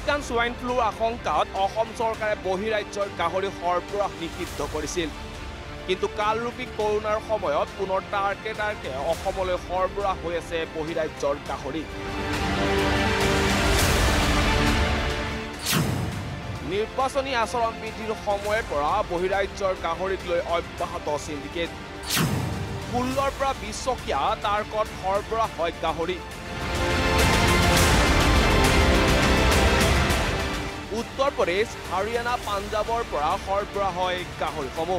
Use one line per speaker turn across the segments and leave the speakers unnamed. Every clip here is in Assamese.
আফ্ৰিকান সোয়াইন ফ্লুৰ আশংকাত অসম চৰকাৰে বহিৰাজ্যৰ গাহৰি সৰবৰাহ নিষিদ্ধ কৰিছিল। কিন্তু কালৰূপী কৰোনাৰ সময়ত পুনৰ টাৰ্কে অসমলৈ সৰবৰাহ হৈ আছে বহিৰাজ্যৰ গাহৰি। নিৰ্বাচনী আচৰণ বিধিৰ সময়ৰ পৰা বহিৰাজ্যৰ গাহৰিক লৈ অব্যাহত সিন্ডিকেট। 16ৰ পৰা 20 টকীয়া টাৰ্কত সৰবৰাহ হয় গাহৰি। উত্তৰ প্ৰদেশ, হাৰিয়ানা, পাঞ্জাবৰ পৰা সৰবৰাহ হয় গাহৰিসমূহ।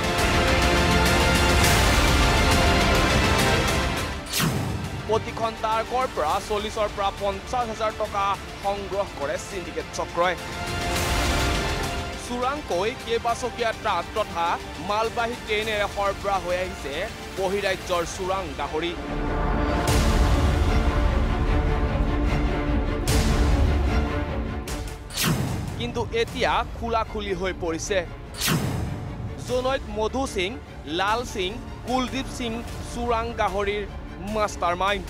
প্ৰতিখন টাৰ্কৰ পৰা 40ৰ পৰা 50,000 টকা সংগ্ৰহ কৰে সিন্ডিকেট চক্ৰই। চোৰাংকৈ কেইবাচকীয়া ট্ৰাক তথা মালবাহী ট্ৰেইনেৰে সৰবৰাহ হৈ আহিছে বহিৰাজ্যৰ চোৰাং গাহৰি। কিন্তু এতিয়া খোলাখুলি হৈ পৰিছে। জনৈক মধু সিং, লাল সিং, কুলদীপ সিং চোৰাং গাহৰিৰ মাষ্টাৰ মাইণ্ড।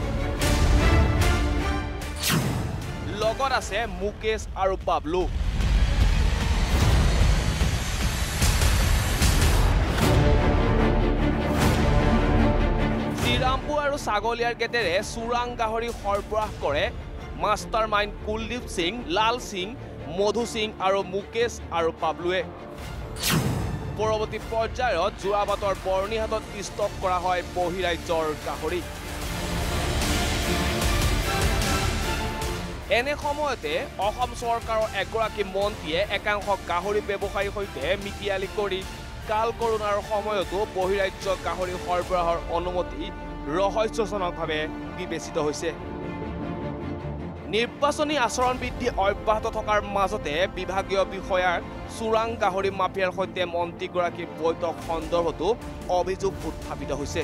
লগত আছে মুকেশ আৰু বাবলু। শ্ৰীৰামপুৰ আৰু ছাগলীয়াৰ গেটেৰে চোৰাং গাহৰি সৰবৰাহ কৰে মাষ্টাৰ মাইণ্ড কুলদীপ সিং, লাল সিং, মধু সিং আৰু মুকেশ আৰু বাবলুৱে। পৰৱৰ্তী পৰ্যায়ত যোৰাবাটৰ বৰ্ণিহাটত ষ্টক কৰা হয় বহিৰাজ্যৰ গাহৰি। এনে সময়তে অসম চৰকাৰৰ এগৰাকী মন্ত্ৰীয়ে একাংশ গাহৰি ব্যৱসায়ীৰ সৈতে মিতিৰালি কৰি কাল কৰোনাৰ সময়তো বহিৰাজ্য গাহৰি সৰবৰাহৰ অনুমতি ৰহস্যজনকভাৱে বিবেচিত হৈছে। নিৰ্বাচনী আচৰণ বিধি অব্যাহত থকাৰ মাজতে বিভাগীয় বিষয়াৰ চোৰাং গাহৰি মাফিয়াৰ সৈতে মন্ত্ৰীগৰাকীৰ বৈঠক সন্দৰ্ভতো অভিযোগ উত্থাপিত হৈছে।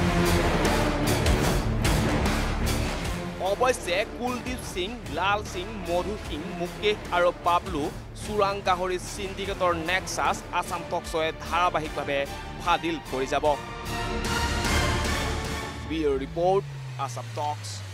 অৱশ্যে কুলদীপ সিং, লাল সিং, মধু সিং, মুকেশ আৰু বাবলু চোৰাং গাহৰি সিন্ডিকেটৰ নেক্সাছ আছাম টক্সয়ে ধাৰাবাহিকভাৱে ফাদিল কৰি যাব। ব্যুৰ ৰিপৰ্ট, আছাম টক্স।